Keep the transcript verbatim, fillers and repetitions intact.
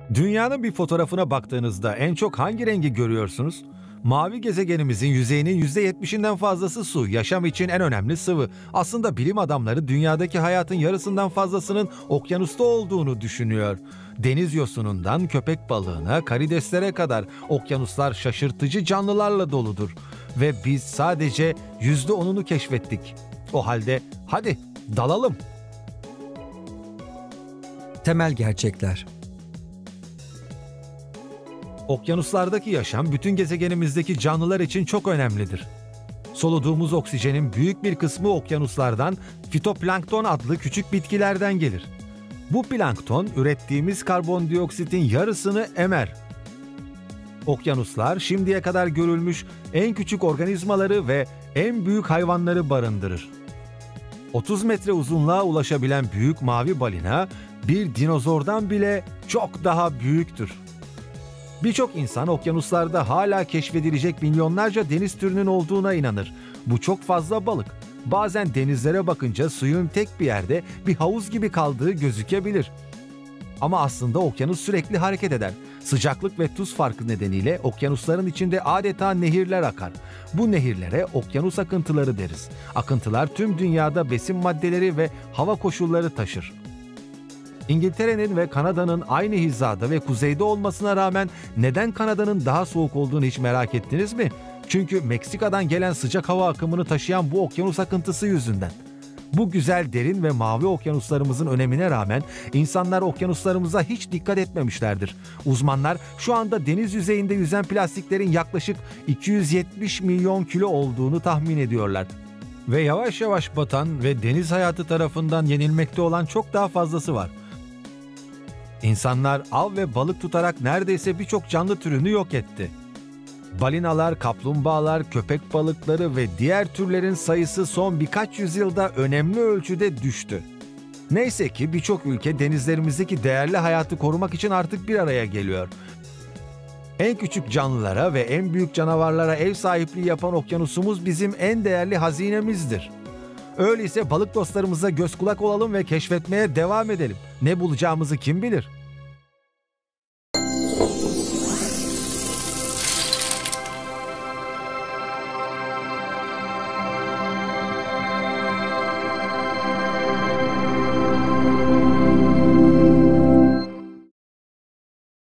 Dünyanın bir fotoğrafına baktığınızda en çok hangi rengi görüyorsunuz? Mavi gezegenimizin yüzeyinin yüzde yetmişinden fazlası su, yaşam için en önemli sıvı. Aslında bilim adamları dünyadaki hayatın yarısından fazlasının okyanusta olduğunu düşünüyor. Deniz yosunundan köpek balığına, karideslere kadar okyanuslar şaşırtıcı canlılarla doludur. Ve biz sadece yüzde onunu keşfettik. O halde hadi dalalım. Temel gerçekler. Okyanuslardaki yaşam bütün gezegenimizdeki canlılar için çok önemlidir. Soluduğumuz oksijenin büyük bir kısmı okyanuslardan, fitoplankton adlı küçük bitkilerden gelir. Bu plankton ürettiğimiz karbondioksitin yarısını emer. Okyanuslar şimdiye kadar görülmüş en küçük organizmaları ve en büyük hayvanları barındırır. otuz metre uzunluğa ulaşabilen büyük mavi balina bir dinozordan bile çok daha büyüktür. Birçok insan okyanuslarda hala keşfedilecek milyonlarca deniz türünün olduğuna inanır. Bu çok fazla balık. Bazen denizlere bakınca suyun tek bir yerde bir havuz gibi kaldığı gözükebilir. Ama aslında okyanus sürekli hareket eder. Sıcaklık ve tuz farkı nedeniyle okyanusların içinde adeta nehirler akar. Bu nehirlere okyanus akıntıları deriz. Akıntılar tüm dünyada besin maddeleri ve hava koşulları taşır. İngiltere'nin ve Kanada'nın aynı hizada ve kuzeyde olmasına rağmen neden Kanada'nın daha soğuk olduğunu hiç merak ettiniz mi? Çünkü Meksika'dan gelen sıcak hava akımını taşıyan bu okyanus akıntısı yüzünden. Bu güzel derin ve mavi okyanuslarımızın önemine rağmen insanlar okyanuslarımıza hiç dikkat etmemişlerdir. Uzmanlar şu anda deniz yüzeyinde yüzen plastiklerin yaklaşık iki yüz yetmiş milyon kilo olduğunu tahmin ediyorlar. Ve yavaş yavaş batan ve deniz hayatı tarafından yenilmekte olan çok daha fazlası var. İnsanlar av ve balık tutarak neredeyse birçok canlı türünü yok etti. Balinalar, kaplumbağalar, köpek balıkları ve diğer türlerin sayısı son birkaç yüzyılda önemli ölçüde düştü. Neyse ki birçok ülke denizlerimizdeki değerli hayatı korumak için artık bir araya geliyor. En küçük canlılara ve en büyük canavarlara ev sahipliği yapan okyanusumuz bizim en değerli hazinemizdir. Öyleyse balık dostlarımıza göz kulak olalım ve keşfetmeye devam edelim. Ne bulacağımızı kim bilir?